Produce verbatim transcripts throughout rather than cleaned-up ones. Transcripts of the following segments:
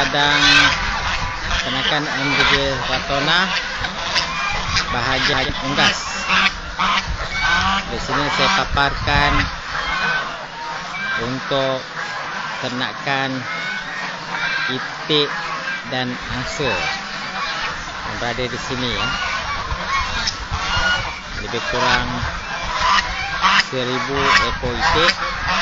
ladang kenakan M D G Watona bahagian unggas. Di sini saya paparkan untuk ternakan itik dan angsa yang berada di sini ya. Lebih kurang seribu ekor itik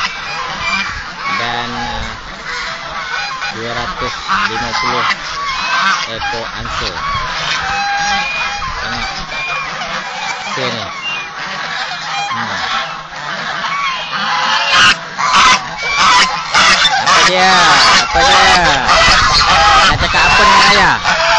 dan dua ratus lima puluh ekor angsa. Tengok sini. Hmm. Apa dia? Apa dia? Nak cakap apa dengan ayah?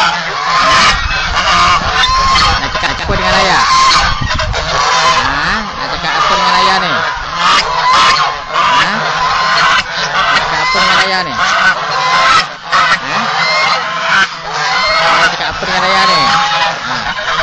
Nak cakap apa dengan ayah? Ha? Nak cakap apa dengan ayah ni? Ha? Nak cakap apa dengan ayah ni? Ha? Nak cakap apa dengan ayah ni? Ha?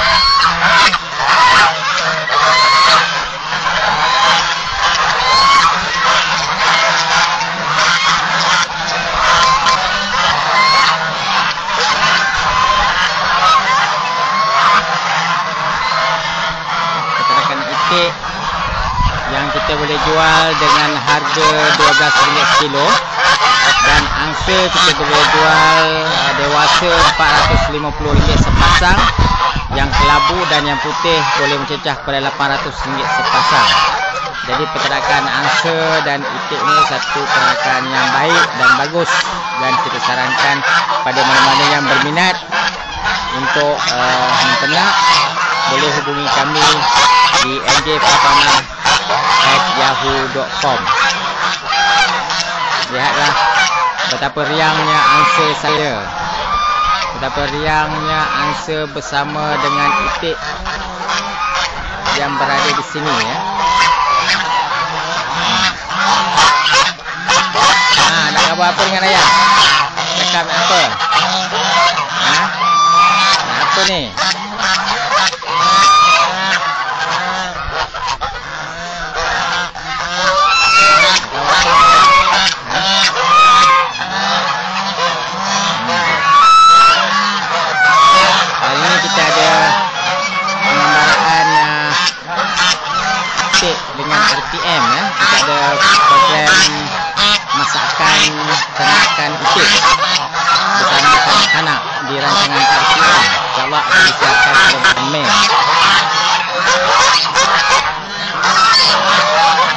Yang kita boleh jual dengan harga dua belas ringgit kilo, dan angsa kita boleh jual uh, dewasa empat ratus lima puluh ringgit sepasang, yang kelabu dan yang putih boleh mencecah pada lapan ratus ringgit sepasang. Jadi peternakan angsa dan itik ni satu peternakan yang baik dan bagus, dan kita sarankan pada mana-mana yang berminat untuk uh, menternak boleh hubungi kami di m j pratama at yahoo dot com. Lihatlah betapa riangnya angsa saya, betapa riangnya angsa bersama dengan itik yang berada di sini ya. Ha, nak buat apa dengan ayah? Cakap nak apa? Ha? Nak apa ni? Kita ada pengembaraan uh, itik dengan R T M ya. Kita ada program masakan ternakan itik bersama kanak-kanak di rancangan R T M. InsyaAllah akan disiapkan pada bulan Mei.